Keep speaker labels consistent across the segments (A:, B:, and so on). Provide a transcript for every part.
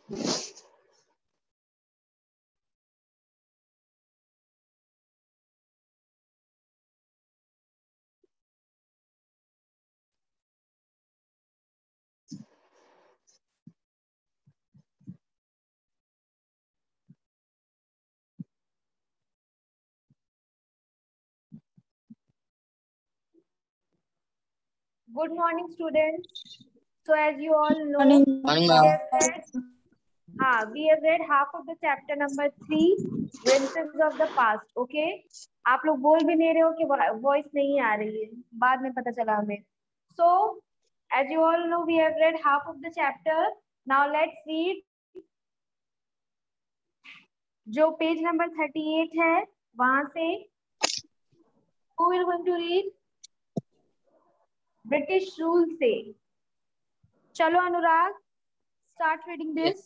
A: Good morning, students. So, as you all know,
B: Morning.
A: we have read half of the chapter number 3, glimpses of the past. Okay? आप लोग बोल भी नहीं रहे हो कि वॉइस नहीं आ रही है, बाद में पता चला हमें. So, as you all know, we have read half of the chapter. Now let's read जो पेज नंबर 38 है वहां से. Who will going to read? British rule से. चलो Anurag, start reading this.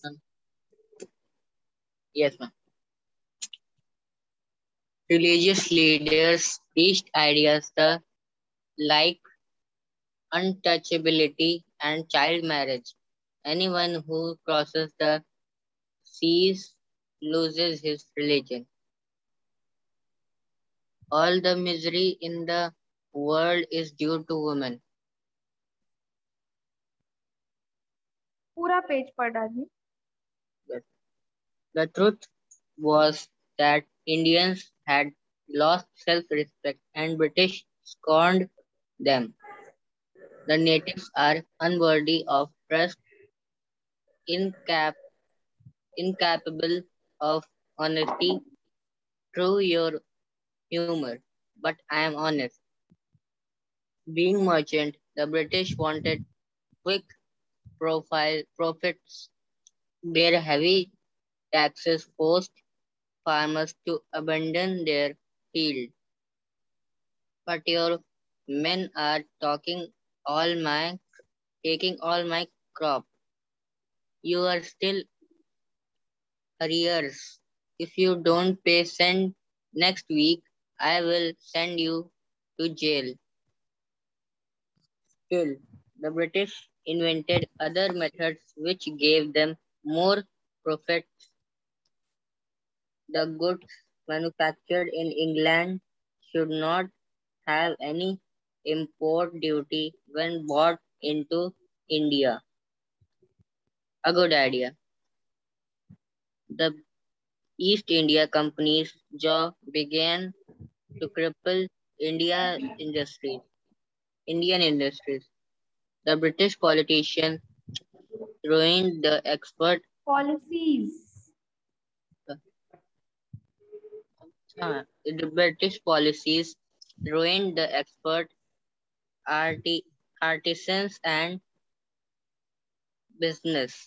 C: Yes, ma'am. Religious leaders preached ideas like untouchability and child marriage. Anyone who crosses the seas loses his religion. All the misery in the world is due to women.
A: पूरा page पढ़ डालिए.
C: The truth was that Indians had lost self-respect and British scorned them. The natives are unworthy of trust, incapable of honesty, through your humor, but I am honest. Being merchant, the British wanted quick profits. Their heavy taxes forced farmers to abandon their field. But your men are taking all my crop. You are still arrears. If you don't pay, send next week. I will send you to jail. Still, the British invented other methods which gave them more profits. The goods manufactured in England should not have any import duty when bought into India. A good idea. The East India Company's jaw began to cripple Indian industries. The British politician ruined the export
A: policies.
C: The British policies ruined the export artisans and business.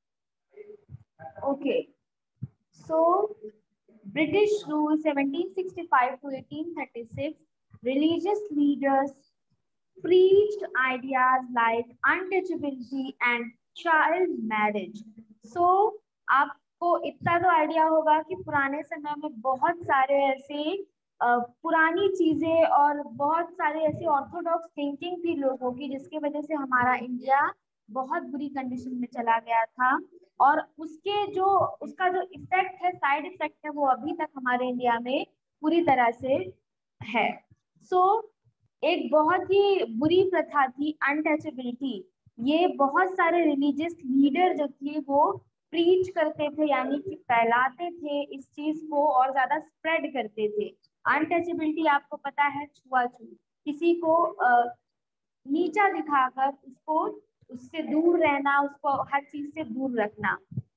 A: Okay. So, British rule 1765 to 1836, religious leaders preached ideas like untouchability and child marriage. So, आपको इतना तो idea होगा कि पुराने समय में बहुत सारे ऐसे पुरानी चीजें और बहुत सारे ऐसे ऑर्थोडॉक्स थिंकिंग थी लोगों की, जिसकी वजह से हमारा इंडिया बहुत बुरी कंडीशन में चला गया था. और उसका जो इफेक्ट है, साइड इफेक्ट है, वो अभी तक हमारे इंडिया में पूरी तरह से है. एक बहुत ही बुरी प्रथा थी अनटचेबिलिटी. ये बहुत सारे रिलीजियस लीडर जो थे वो प्रीच करते थे, यानी कि फैलाते थे इस चीज को और ज्यादा स्प्रेड करते थे. अनटचेबिलिटी आपको पता है, छुआछूत, किसी को नीचा दिखाकर उससे दूर रहना, उसको हर चीज से दूर रखना.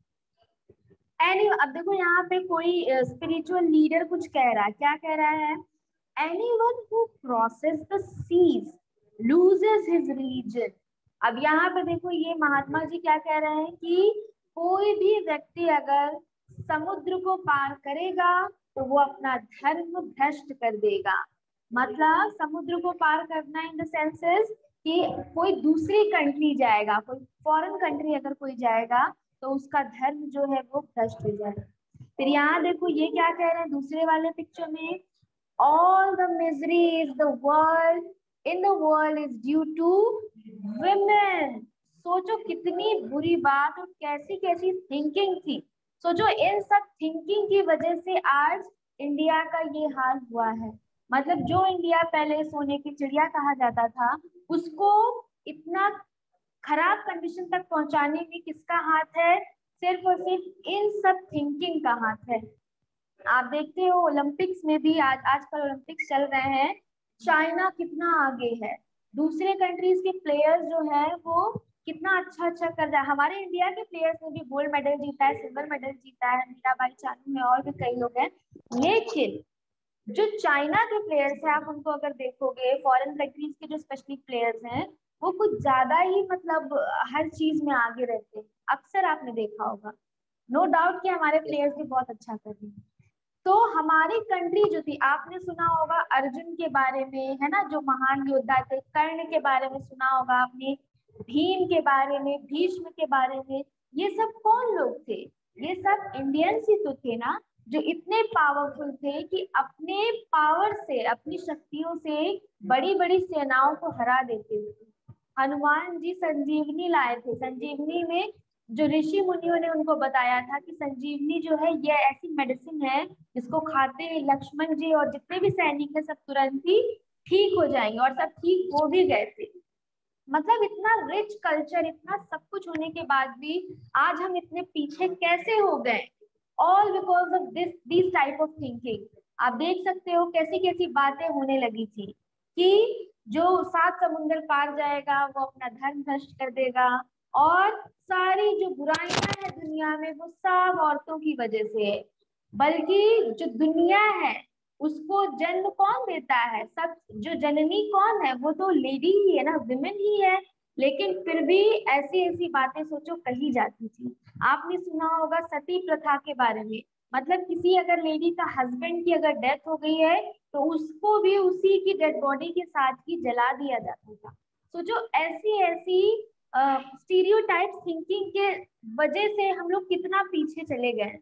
A: अब देखो यहाँ पे कोई स्पिरिचुअल लीडर कुछ कह रहा है. क्या कह रहा है? Anyone who crosses the seas loses his religion. अब यहाँ पे देखो ये महात्मा जी क्या कह रहे हैं कि कोई भी व्यक्ति अगर समुद्र को पार करेगा तो वो अपना धर्म भ्रष्ट कर देगा. मतलब समुद्र को पार करना इन द सेंसेस कि कोई दूसरी कंट्री जाएगा, कोई फॉरेन कंट्री अगर कोई जाएगा तो उसका धर्म जो है वो भ्रष्ट हो जाएगा. फिर यहाँ देखो ये क्या कह रहे हैं दूसरे वाले पिक्चर में, all the misery in the world is due to women. सोचो कितनी बुरी बात और कैसी कैसी थिंकिंग थी। सोचो इन सब थिंकिंग की वजह से आज इंडिया का ये हाल हुआ है। मतलब जो इंडिया पहले सोने की चिड़िया कहा जाता था, उसको इतना खराब कंडीशन तक पहुंचाने में किसका हाथ है? सिर्फ और सिर्फ इन सब थिंकिंग का हाथ है। आप देखते हो ओलंपिक्स में भी आजकल ओलंपिक्स चल रहे हैं, चाइना कितना आगे है। दूसरे कंट्रीज के प्लेयर्स जो है वो कितना अच्छा अच्छा कर रहा है। हमारे इंडिया के प्लेयर्स ने भी गोल्ड मेडल जीता है, सिल्वर मेडल जीता है, मीराबाई चानू है और भी कई लोग हैं। लेकिन जो चाइना के प्लेयर्स हैं, आप उनको अगर देखोगे, फॉरेन कंट्रीज के जो स्पेशली प्लेयर्स हैं, वो कुछ ज्यादा ही मतलब हर चीज में आगे रहते हैं। अक्सर आपने देखा होगा। नो डाउट कि हमारे
C: Yes.
A: प्लेयर्स भी बहुत अच्छा कर रहे हैं। तो हमारी कंट्री जो थी, आपने सुना होगा अर्जुन के बारे में, है ना, जो महान योद्धा थे। कर्ण के बारे में सुना होगा आपने, भीम के बारे में, भीष्म के बारे में। ये सब कौन लोग थे? ये सब इंडियंस ही तो थे ना, जो इतने पावरफुल थे कि अपने पावर से, अपनी शक्तियों से बड़ी बड़ी सेनाओं को हरा देते थे। हनुमान जी संजीवनी लाए थे। संजीवनी में जो ऋषि मुनियों ने उनको बताया था कि संजीवनी जो है ये ऐसी मेडिसिन है जिसको खाते ही लक्ष्मण जी और जितने भी सैनिक है सब तुरंत ही ठीक हो जाएंगे, और सब ठीक हो भी गए थे। मतलब इतना रिच कल्चर, इतना सब कुछ होने के बाद भी आज हम इतने पीछे कैसे हो गए? All because of this type of thinking. आप देख सकते हो कैसी कैसी बातें होने लगी थी कि जो 7 समुंदर पार जाएगा वो अपना धर्म नष्ट कर देगा, और सारी जो बुराइयां है दुनिया में वो सब औरतों की वजह से है। बल्कि जो दुनिया है उसको जन्म कौन देता है? सब जो जननी कौन है? वो तो लेडी ही है ना, विमेन ही है। लेकिन फिर भी ऐसी ऐसी बातें सोचो कही जाती थी। आपने सुना होगा सती प्रथा के बारे में। मतलब किसी अगर लेडी का हस्बैंड की अगर डेथ हो गई है तो उसको भी उसी की डेड बॉडी के साथ ही जला दिया जाता था। सोचो ऐसी ऐसी स्टीरियोटाइप थिंकिंग के वजह से हम लोग कितना पीछे चले गए।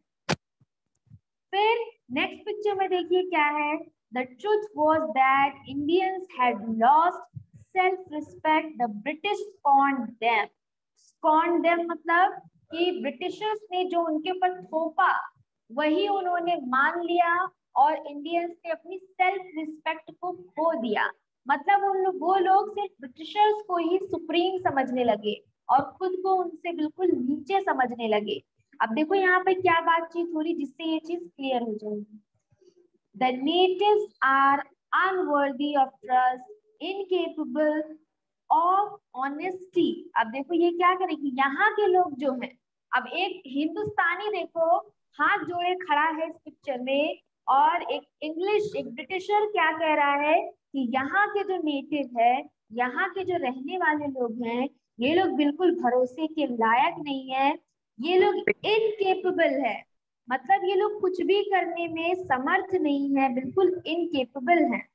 A: फिर नेक्स्ट पिक्चर में देखिए क्या है। The truth was that Indians had lost self respect, the British scorned them. Scorned them मतलब कि ब्रिटिशर्स ने जो उनके ऊपर थोपा वही उन्होंने मान लिया, और इंडियंस ने अपनी सेल्फ रिस्पेक्ट को खो दिया। मतलब वो लोग सिर्फ ब्रिटिशर्स को ही सुप्रीम समझने लगे और खुद को उनसे बिल्कुल नीचे समझने लगे। अब देखो यहाँ पे क्या बातचीत हो रही जिससे ये चीज क्लियर हो जाएगी। The natives are unworthy of trust, incapable of honesty. अब देखो ये क्या करेगी, यहाँ के लोग जो हैं, अब एक हिंदुस्तानी देखो हाथ जोड़े खड़ा है इस पिक्चर में, और एक इंग्लिश, एक ब्रिटिशर क्या कह रहा है कि यहाँ के जो नेटिव है, यहाँ के जो रहने वाले लोग हैं, ये लोग बिल्कुल भरोसे के लायक नहीं है, ये लोग इनकेपेबल है। मतलब ये लोग कुछ भी करने में समर्थ नहीं है, बिल्कुल इनकेपेबल है।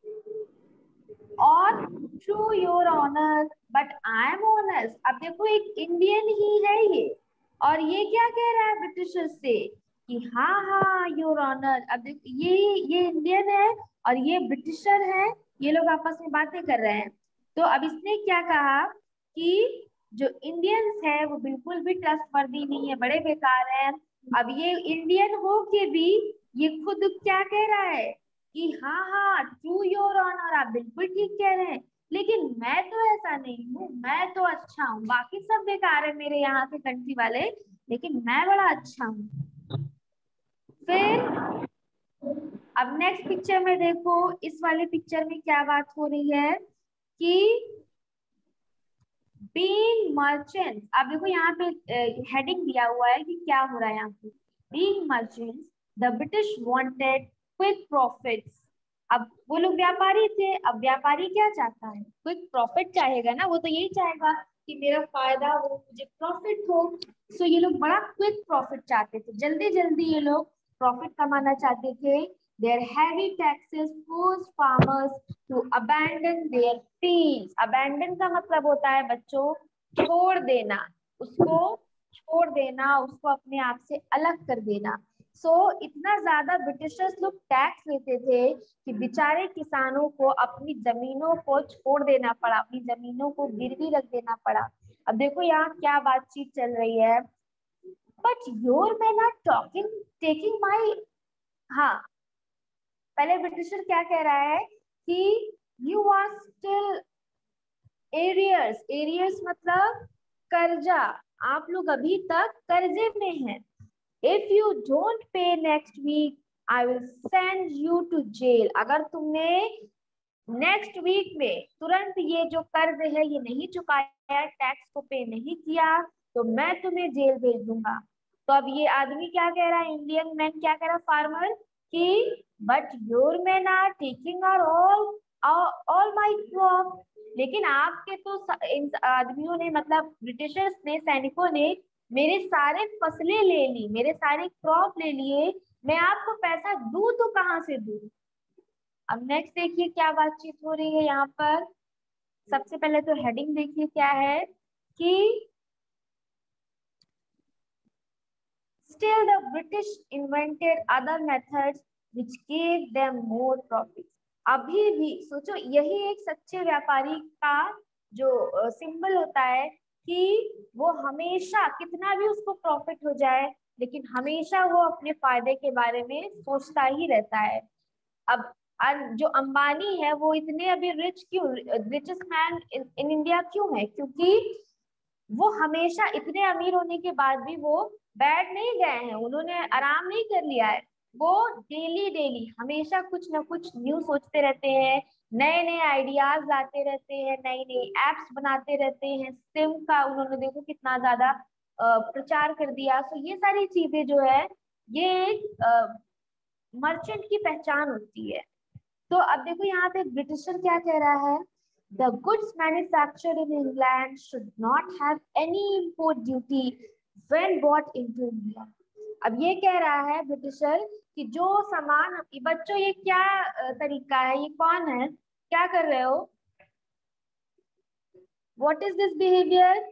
A: और true your honour but I am honest. अब देखो एक इंडियन ही है ये, और ये क्या कह रहा है ब्रिटिशर से कि हाँ हाँ योर ऑनर। अब देखो ये इंडियन है और ये ब्रिटिशर है, ये लोग आपस में बातें कर रहे हैं। तो अब इसने क्या कहा कि जो इंडियंस है वो बिल्कुल भी ट्रस्टवर्दी नहीं है, बड़े बेकार हैं। अब ये इंडियन हो के भी ये खुद क्या कह रहा है कि हाँ हाँ ट्रू योर ऑनर, आप बिल्कुल ठीक कह रहे हैं, लेकिन मैं तो ऐसा नहीं हूँ, मैं तो अच्छा हूँ, बाकी सब बेकार है मेरे यहाँ के कंट्री वाले, लेकिन मैं बड़ा अच्छा हूँ। फिर अब नेक्स्ट पिक्चर में देखो, इस वाले पिक्चर में क्या बात हो रही है कि बीइंग मर्चेंट्स। अब देखो यहाँ पे हेडिंग दिया हुआ है कि क्या हो रहा है यहाँ पे। Being merchants the British wanted quick profits. अब वो लोग व्यापारी थे, अब व्यापारी क्या चाहता है? क्विक प्रॉफिट चाहेगा ना, वो तो यही चाहेगा कि मेरा फायदा हो, मुझे प्रॉफिट हो। सो ये लोग बड़ा क्विक प्रॉफिट चाहते थे, जल्दी जल्दी ये लोग प्रॉफिट कमाना चाहते थे। Their heavy taxes force farmers to abandon their fields. Abandon का मतलब होता है बच्चों छोड़ देना, उसको छोड़ देना, उसको अपने आप से अलग कर देना। इतना ज्यादा ब्रिटिशर्स लोग टैक्स लेते थे कि बेचारे किसानों को अपनी जमीनों को छोड़ देना पड़ा, अपनी जमीनों को गिरवी रख देना पड़ा। अब देखो यहाँ क्या बातचीत चल रही है, but your man are talking taking my, हाँ, पहले ब्रिटिशर क्या कह रहा है कि you are still arrears, arrears मतलब कर्जा, आप लोग अभी तक कर्जे में हैं। If you don't pay next week I will send you to jail, अगर तुमने नेक्स्ट वीक में तुरंत ये जो कर्ज है ये नहीं चुकाया, टैक्स को पे नहीं किया, तो मैं तुम्हें जेल भेज दूंगा। तो अब ये आदमी क्या कह रहा है, इंडियन मैन क्या कह रहा है, फार्मर, कि but your man are taking are all my crop, लेकिन आपके तो इन आदमियों ने, मतलब ब्रिटिशर्स ने, सैनिकों ने मेरे सारे फसलें ले ली, मेरे सारे क्रॉप ले लिए, मैं आपको पैसा दूं तो कहाँ से दूं। अब नेक्स्ट देखिए क्या बातचीत हो रही है यहाँ पर। सबसे पहले तो हेडिंग देखिए क्या है कि still the British invented other methods which gave them more profits। अभी भी सोचो, यही एक सच्चे व्यापारी का जो सिंबल होता है कि वो हमेशा कितना भी उसको प्रॉफिट हो जाए, लेकिन हमेशा वो अपने फायदे के बारे में सोचता ही रहता है। अब जो अंबानी है वो इतने अभी रिच क्यों, रिचेस्ट मैन इन इंडिया क्यों है, क्योंकि वो हमेशा इतने अमीर होने के बाद भी वो बैठ नहीं गए हैं, उन्होंने आराम नहीं कर लिया है। वो डेली डेली हमेशा कुछ ना कुछ न्यू सोचते रहते हैं, नए नए आइडियाज लाते रहते हैं, नई नई एप्स बनाते रहते हैं। सिम का उन्होंने देखो कितना ज्यादा प्रचार कर दिया। सो ये सारी चीजें जो है ये एक मर्चेंट की पहचान होती है। तो अब देखो यहाँ पे ब्रिटिशर क्या कह रहा है, the goods manufactured in England should not have any import duty when bought into India. अब ये कह रहा है ब्रिटिशर कि जो सामान, बच्चों ये क्या तरीका है, ये कौन है, क्या कर रहे हो, what is this behaviour.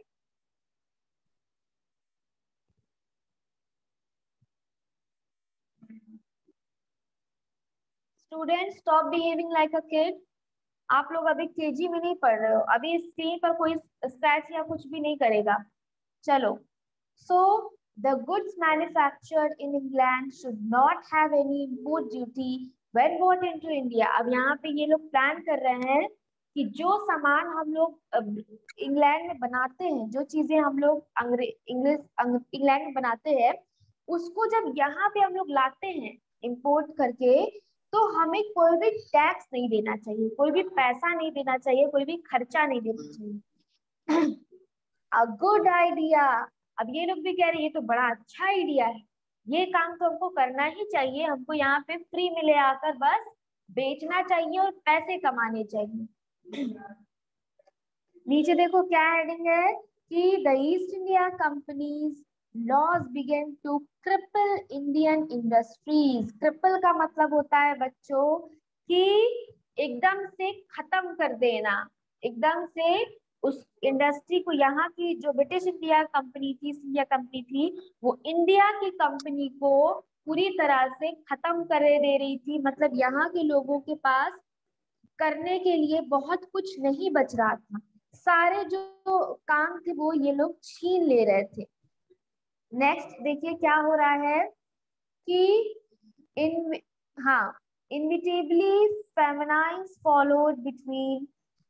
A: Student stop behaving like a kid. आप लोग अभी केजी में नहीं पढ़ रहे हो, अभी स्क्रीन पर कोई स्क्रैच या कुछ भी नहीं करेगा। चलो, so the goods manufactured in England should not have any import duty when brought into India। अब यहाँ पे ये लोग प्लान कर रहे हैं कि जो सामान हम लोग इंग्लैंड में बनाते हैं, जो चीजें हम लोग इंग्लैंड में बनाते हैं, उसको जब यहाँ पे हम लोग लाते हैं इंपोर्ट करके, तो हमें कोई भी टैक्स नहीं देना चाहिए, कोई भी पैसा नहीं देना चाहिए, कोई भी खर्चा नहीं देना चाहिए। A good idea. अब ये लोग भी कह रहे हैं ये तो बड़ा अच्छा आइडिया है, ये काम तो हमको करना ही चाहिए, हमको यहाँ पे फ्री में ले आकर बस बेचना चाहिए और पैसे कमाने चाहिए। नीचे देखो क्या हेडिंग है कि the East India company's laws began to cripple Indian industries. Cripple का मतलब होता है बच्चों कि एकदम से खत्म कर देना, एकदम से उस इंडस्ट्री को। यहाँ की जो ब्रिटिश इंडिया कंपनी थी, ईस्ट इंडिया कंपनी थी, वो इंडिया की कंपनी को पूरी तरह से खत्म कर दे रही थी। मतलब यहाँ के लोगों के पास करने के लिए बहुत कुछ नहीं बच रहा था, सारे जो काम थे वो ये लोग छीन ले रहे थे। नेक्स्ट देखिए क्या हो रहा है कि इन, हाँ, inevitably famines followed between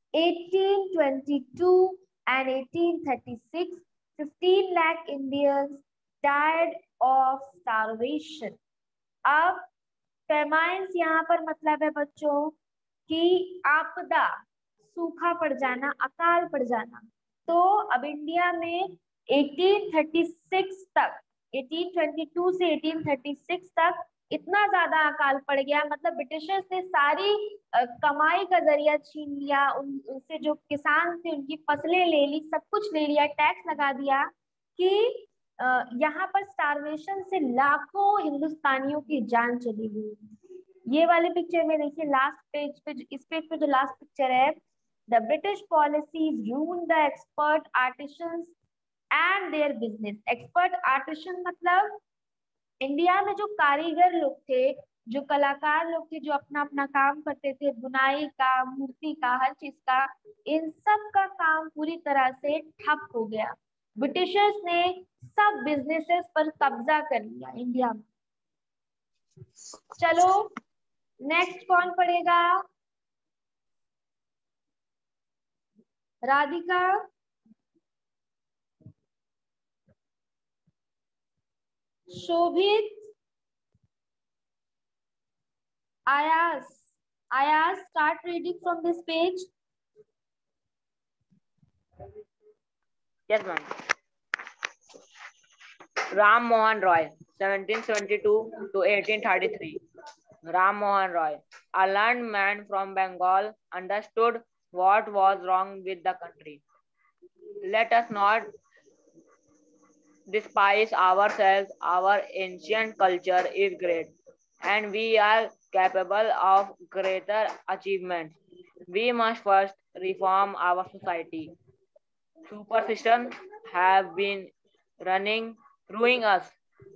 A: 1822 and 1836। 15 lakh Indians died of starvation। अब फेमाइंस यहाँ पर मतलब है बच्चों कि आपदा, सूखा पड़ जाना, अकाल पड़ जाना। तो अब इंडिया में 1836 तक, 1822 से 1836 तक इतना ज्यादा अकाल पड़ गया, मतलब ब्रिटिशर्स ने सारी कमाई का जरिया छीन लिया, उनसे जो किसान थे उनकी फसलें ले ली, सब कुछ ले लिया, टैक्स लगा दिया कि यहाँ पर स्टारवेशन से लाखों हिंदुस्तानियों की जान चली गई। ये वाले पिक्चर में देखिए लास्ट पेज पे, इस पेज पे जो लास्ट पिक्चर है, the British policies ruined the expert artisans and their business. Expert artisan मतलब इंडिया में जो कारीगर लोग थे जो कलाकार लोग थे, जो अपना अपना काम करते थे, बुनाई का, मूर्ति का, हर चीज का, इन सब का काम पूरी तरह से ठप हो गया। ब्रिटिशर्स ने सब बिजनेसेस पर कब्जा कर लिया इंडिया में। चलो नेक्स्ट कौन पढ़ेगा? Radhika, Shobhit, Ayas. Ayas, start reading from this page.
B: Yes, ma'am. Ram Mohan Roy, 1772 to 1833. Ram Mohan Roy, a learned man from Bengal, understood what was wrong with the country. Let us not despise ourselves. Our ancient culture is great, and we are capable of greater achievements. We must first reform our society. Superstitions have been ruining us.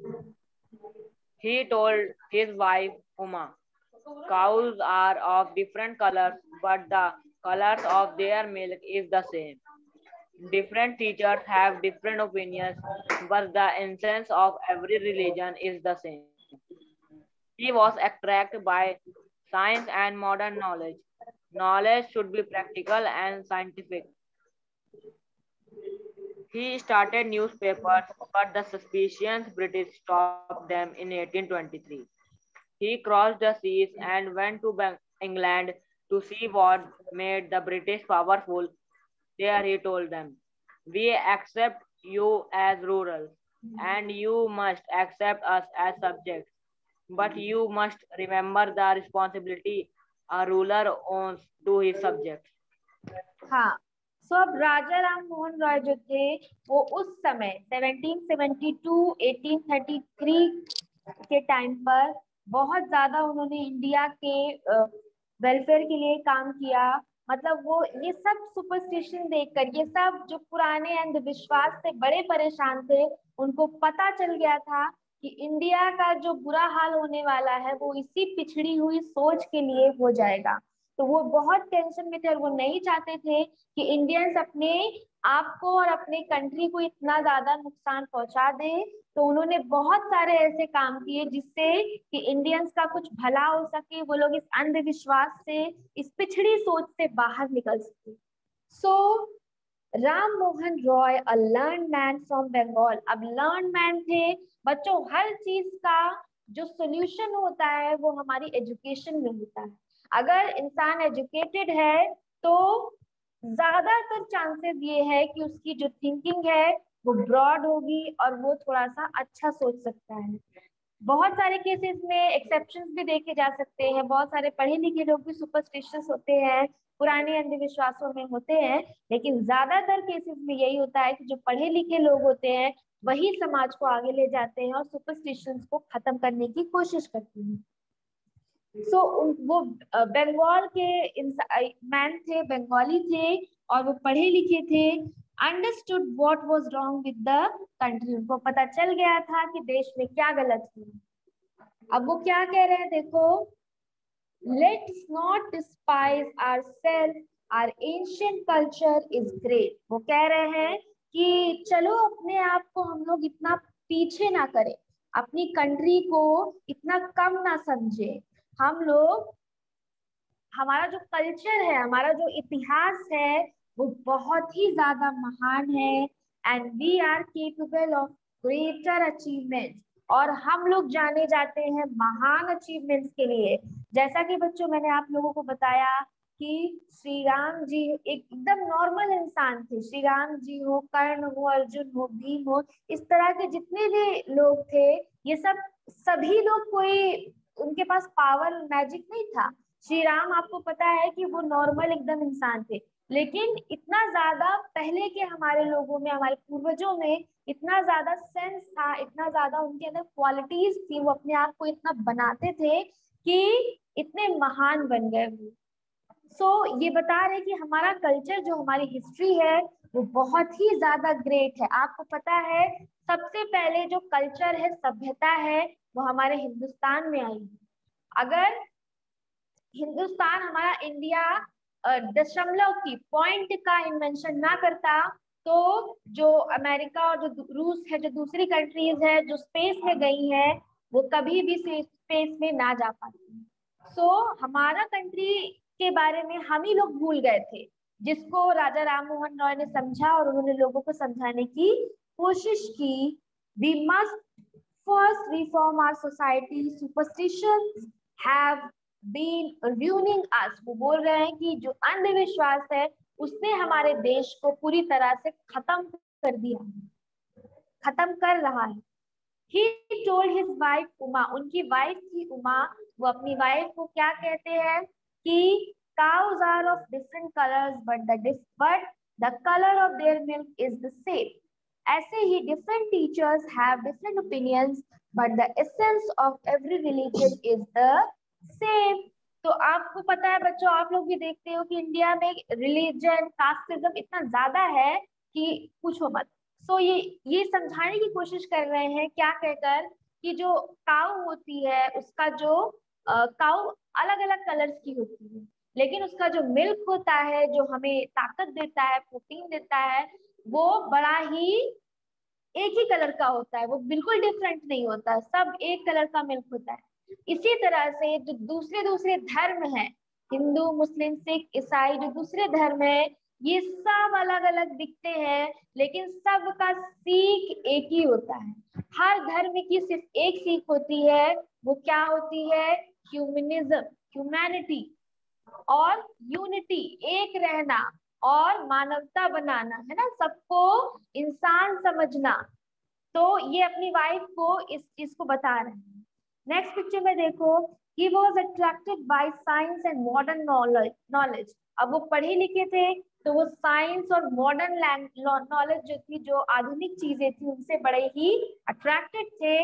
B: He told his wife Uma, cows are of different colors, but the colors of their milk is the same. Different teachers have different opinions, but the essence of every religion is the same. He was attracted by science and modern knowledge. Knowledge should be practical and scientific. He started newspapers, but the suspicious British stopped them in 1823. He crossed the seas and went to England to see what made the British powerful. There he told them, we accept you as rurals, and you must accept us as subjects. But you must remember the responsibility a ruler owns to his subjects.
A: हाँ, सो अब राजा राम मोहन रॉय जो थे वो उस समय 1772-1833 के time पर बहुत ज्यादा उन्होंने इंडिया के वेलफेयर के लिए काम किया। मतलब वो ये सब सुपरस्टिशन देखकर, ये सब जो पुराने अंधविश्वास से बड़े परेशान थे, उनको पता चल गया था कि इंडिया का जो बुरा हाल होने वाला है वो इसी पिछड़ी हुई सोच के लिए हो जाएगा। तो वो बहुत टेंशन में थे और वो नहीं चाहते थे कि इंडियंस अपने आप को और अपने कंट्री को इतना ज्यादा नुकसान पहुंचा दे। तो उन्होंने बहुत सारे ऐसे काम किए जिससे कि इंडियंस का कुछ भला हो सके, वो लोग इस अंधविश्वास से, इस पिछड़ी सोच से बाहर निकल सके। So Ram Mohan Roy, a learn man from Bengal. अब लर्न मैन थे बच्चों, हर चीज का जो सोल्यूशन होता है वो हमारी एजुकेशन में होता है। अगर इंसान एजुकेटेड है तो ज्यादातर चांसेस ये है कि उसकी जो थिंकिंग है वो ब्रॉड होगी और वो थोड़ा सा अच्छा सोच सकता है। बहुत सारे केसेस में एक्सेप्शंस भी देखे जा सकते हैं, बहुत सारे पढ़े लिखे लोग भी सुपरस्टिशियस होते हैं, पुराने अंधविश्वासों में होते हैं, लेकिन ज्यादातर केसेस में यही होता है कि जो पढ़े लिखे लोग होते हैं वही समाज को आगे ले जाते हैं और सुपरस्टिशंस को खत्म करने की कोशिश करते हैं। सो वो बंगाल के मैन थे, बंगाली थे और वो पढ़े लिखे थे। Understood what was wrong with the country, उनको पता चल गया था कि देश में क्या गलत हुआ। अब वो क्या कह रहे हैं देखो, let's not despise ourself, our ancient culture is great. वो कह रहे हैं कि चलो अपने आप को हम लोग इतना पीछे ना करें, अपनी कंट्री को इतना कम ना समझे। हम लोग, हमारा जो कल्चर है, हमारा जो इतिहास है वो बहुत ही ज्यादा महान है, and we are capable of greater achievements. और हम लोग जाने जाते हैं महान अचीवमेंट्स के लिए। जैसा कि बच्चों मैंने आप लोगों को बताया कि श्री राम जी एकदम नॉर्मल इंसान थे। श्री राम जी हो, कर्ण हो, अर्जुन हो, भीम हो, इस तरह के जितने भी लोग थे, ये सब सभी लोग, कोई उनके पास पावर मैजिक नहीं था। श्री राम आपको पता है कि वो नॉर्मल एकदम इंसान थे, लेकिन इतना ज्यादा पहले के हमारे लोगों में, हमारे पूर्वजों में इतना ज्यादा सेंस था, इतना ज्यादा उनके अंदर क्वालिटीज थी, वो अपने आप को इतना बनाते थे कि इतने महान बन गए वो। सो ये बता रहे कि हमारा कल्चर, जो हमारी हिस्ट्री है वो बहुत ही ज्यादा ग्रेट है। आपको पता है सबसे पहले जो कल्चर है, सभ्यता है, वो हमारे हिंदुस्तान में आई है। अगर हिंदुस्तान हमारा इंडिया दशमलव की पॉइंट का इन्वेंशन ना करता तो जो अमेरिका और जो रूस है, जो दूसरी कंट्रीज है जो स्पेस में गई है, वो कभी भी स्पेस में ना जा पाती। सो हमारा कंट्री के बारे में हम ही लोग भूल गए थे, जिसको राजा राम मोहन रॉय ने समझा और उन्होंने लोगों को समझाने की कोशिश की। We must first reform our society, superstitions have been ruining us। वो बोल रहे हैं कि जो अंधविश्वास है उसने हमारे देश को पूरी तरह से खत्म कर दिया, खत्म कर रहा है। He told his wife Uma, उनकी वाइफ थी उमा, वो अपनी वाइफ को क्या कहते हैं कि cows are of different colors but the color of their milk is the same। ऐसे ही different teachers have different opinions but the essence of every religion is the same। तो आपको पता है बच्चों, आप लोग भी देखते हो कि इंडिया में रिलीजन कास्टिज्म इतना ज्यादा है कि पूछो मत। सो ये समझाने की कोशिश कर रहे हैं क्या कहकर कि जो काऊ होती है उसका जो काऊ अलग अलग कलर्स की होती है, लेकिन उसका जो मिल्क होता है जो हमें ताकत देता है, प्रोटीन देता है, वो बड़ा ही एक ही कलर का होता है, वो बिल्कुल डिफरेंट नहीं होता, सब एक कलर का मिल्क होता है। इसी तरह से जो दूसरे दूसरे धर्म हैं, हिंदू मुस्लिम सिख ईसाई, जो दूसरे धर्म है ये सब अलग अलग दिखते हैं लेकिन सबका सीख एक ही होता है। हर धर्म की सिर्फ एक सीख होती है, वो क्या होती है? ह्यूमनिज्म, ह्यूमैनिटी और यूनिटी, एक रहना और मानवता बनाना, है ना, सबको इंसान समझना। तो ये अपनी वाइफ को इस चीज को बता रहे हैं। नेक्स्ट पिक्चर में देखो, he was attracted by science and modern knowledge। अब वो पढ़े लिखे थे तो वो साइंस और मॉडर्न नॉलेज जो थी, जो आधुनिक चीजें थी, उनसे बड़े ही अट्रैक्टेड थे।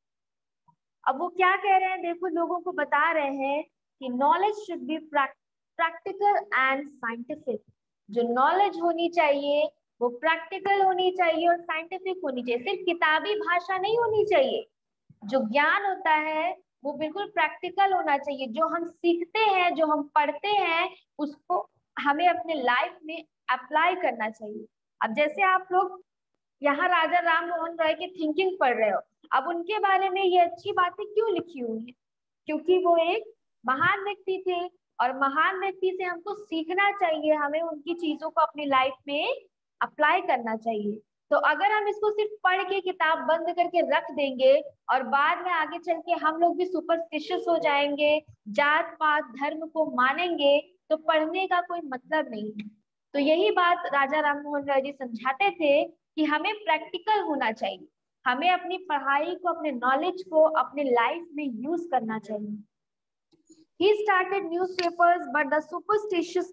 A: अब वो क्या कह रहे हैं देखो, लोगों को बता रहे हैं कि knowledge should be practical and scientific. जो नॉलेज होनी चाहिए वो प्रैक्टिकल होनी चाहिए और साइंटिफिक होनी चाहिए, सिर्फ किताबी भाषा नहीं होनी चाहिए। जो ज्ञान होता है वो बिल्कुल प्रैक्टिकल होना चाहिए, जो हम सीखते हैं, जो हम पढ़ते हैं, उसको हमें अपने लाइफ में अप्लाई करना चाहिए। अब जैसे आप लोग यहाँ राजा राम मोहन रॉय की थिंकिंग पढ़ रहे हो, अब उनके बारे में ये अच्छी बातें क्यों लिखी हुई है? क्योंकि वो एक महान व्यक्ति थे और महान व्यक्ति से हमको सीखना चाहिए, हमें उनकी चीजों को अपनी लाइफ में अप्लाई करना चाहिए। तो अगर हम इसको सिर्फ पढ़ के किताब बंद करके रख देंगे और बाद में आगे चल के हम लोग भी सुपरस्टिशियस हो जाएंगे, जात पात धर्म को मानेंगे, तो पढ़ने का कोई मतलब नहीं है। तो यही बात राजा राम मोहन रॉय जी समझाते थे कि हमें प्रैक्टिकल होना चाहिए, हमें अपनी पढ़ाई को, अपने नॉलेज को अपने लाइफ में यूज करना चाहिए। He started newspapers, but the suspicious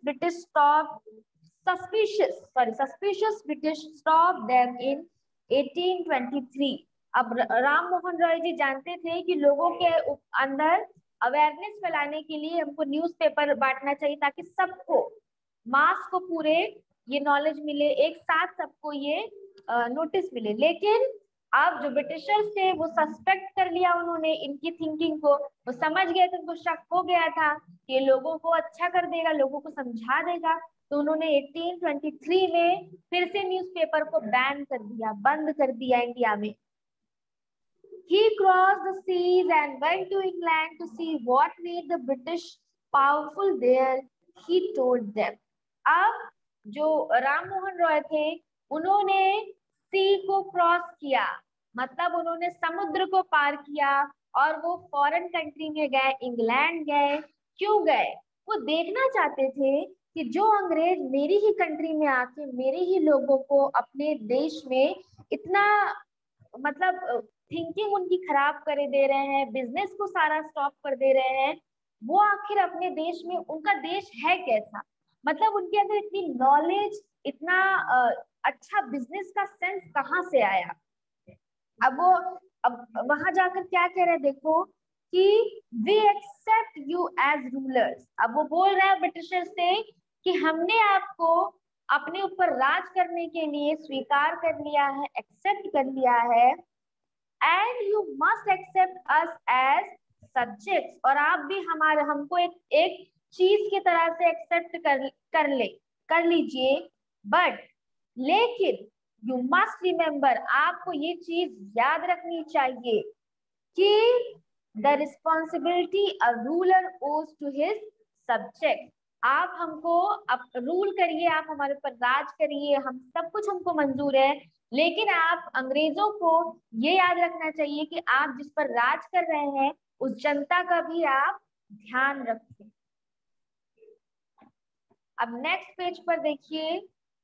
A: British stopped them in 1823। अब राम मोहन रॉय जी जानते थे कि लोगों के अंदर अवेयरनेस फैलाने के लिए हमको न्यूज़पेपर बांटना चाहिए ताकि सबको, मास को पूरे ये नॉलेज मिले, एक साथ सबको ये नोटिस मिले। लेकिन अब जो ब्रिटिशर्स थे वो सस्पेक्ट कर लिया उन्होंने इनकी थिंकिंग को, वो समझ गए थे, उनको शक हो गया था कि ये लोगों को अच्छा कर देगा, लोगों को समझा देगा। तो उन्होंने 1823 में फिर से न्यूज़पेपर को बैन कर दिया, बंद कर दिया इंडिया में। He crossed the seas and went to England to see what made the British powerful there, he told them। अब जो राम मोहन रॉय थे उन्होंने सी को क्रॉस किया, मतलब उन्होंने समुद्र को पार किया और वो फॉरेन कंट्री में गए, इंग्लैंड गए। क्यों गए? वो देखना चाहते थे कि जो अंग्रेज मेरी ही कंट्री में आके मेरे ही लोगों को अपने देश में इतना, मतलब थिंकिंग उनकी खराब कर दे रहे हैं, बिजनेस को सारा स्टॉप कर दे रहे हैं, वो आखिर अपने देश में, उनका देश है कैसा, मतलब उनके अंदर इतनी नॉलेज, इतना अच्छा बिजनेस का सेंस कहाँ से आया। अब वो वहां जाकर क्या कह रहे देखो कि we accept you as rulers. अब वो बोल रहे हैं ब्रिटिशर से कि हमने आपको अपने ऊपर राज करने के लिए स्वीकार कर लिया है, एक्सेप्ट कर लिया है, and you must accept us as subjects, और आप भी हमको एक चीज की तरह से एक्सेप्ट कर लीजिए, बट लेकिन यू मस्ट रिमेम्बर, आपको ये चीज याद रखनी चाहिए कि the responsibility a ruler owes to his subject. आप हमको रूल करिए, आप हमारे ऊपर राज करिए, हम सब कुछ हमको मंजूर है, लेकिन आप अंग्रेजों को ये याद रखना चाहिए कि आप जिस पर राज कर रहे हैं उस जनता का भी आप ध्यान रखें। अब नेक्स्ट पेज पर देखिए,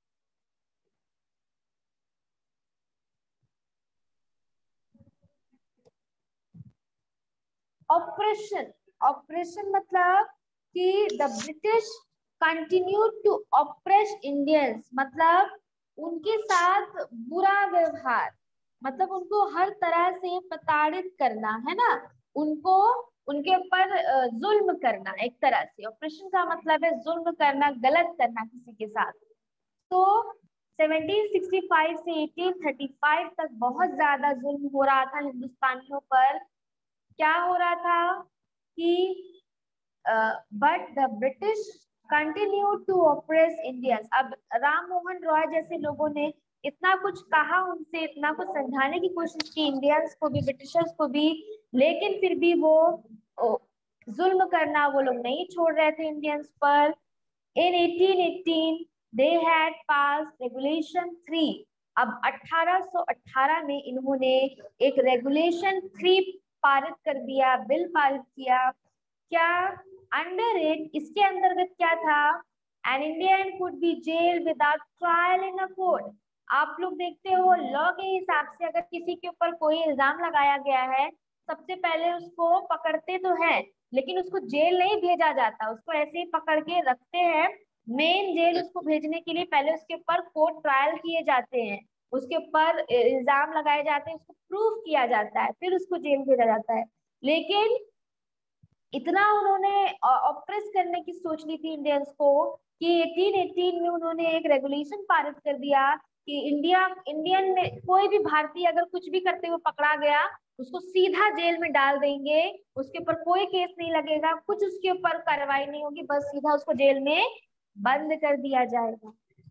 A: ऑपरेशन। ऑपरेशन मतलब कि the British continue to oppress Indians, मतलब उनके साथ बुरा व्यवहार, मतलब उनको हर तरह से प्रताड़ित करना, है ना, उनको उनके ऊपर जुल्म करना। एक तरह से ऑपरेशन का मतलब है जुल्म करना, गलत करना किसी के साथ। तो 1765 से 1835 तक बहुत ज्यादा जुल्म हो रहा था हिंदुस्तानियों पर। क्या हो रहा था कि but the British continue to oppress Indians. अब राम मोहन रॉय जैसे लोगों ने इतना कुछ कहा उनसे, इतना कुछ समझाने की कोशिश की इंडियंस को भी, ब्रिटिशर्स को भी, लेकिन फिर भी वो जुल्म करना वो लोग नहीं छोड़ रहे थे इंडियंस पर। In 1818 they had passed Regulation 3। अब 1818 में इन्होंने एक रेगुलेशन 3 पारित कर दिया, बिल पारित किया। क्या अंडर इट, इसके अंतर्गत क्या था, an Indian could be jail without trial in a court. आप लोग देखते हो लॉ के हिसाब से अगर किसी के ऊपर कोई इल्जाम लगाया गया है, सबसे पहले उसको पकड़ते तो हैं, लेकिन उसको जेल नहीं भेजा जाता, उसको ऐसे ही पकड़ के रखते हैं। मेन जेल उसको भेजने के लिए पहले उसके ऊपर कोर्ट ट्रायल किए जाते हैं, उसके ऊपर इल्जाम लगाए जाते हैं, उसको प्रूफ किया जाता है, फिर उसको जेल भेजा जाता है। लेकिन इतना उन्होंने ऑप्रेस करने की सोच ली थी इंडियंस को कि 1818 में उन्होंने एक रेगुलेशन पारित कर दिया कि इंडियन में कोई भी भारतीय अगर कुछ भी करते हुए पकड़ा गया, उसको सीधा जेल में डाल देंगे, उसके ऊपर कोई केस नहीं लगेगा, कुछ उसके ऊपर कार्रवाई नहीं होगी, बस सीधा उसको जेल में बंद कर दिया जाएगा।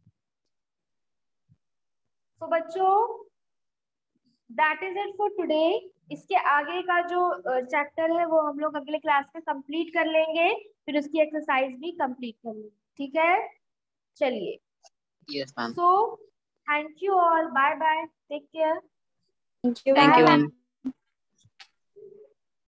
A: तो बच्चों, that is it for today. इसके आगे का जो चैप्टर है वो हम लोग अगले क्लास में कंप्लीट कर लेंगे, फिर उसकी एक्सरसाइज भी कंप्लीट कर लेंगे, ठीक है? चलिए,
C: Yes, ma'am.
A: So thank you all, bye bye, take care.
C: Thank you, ma'am.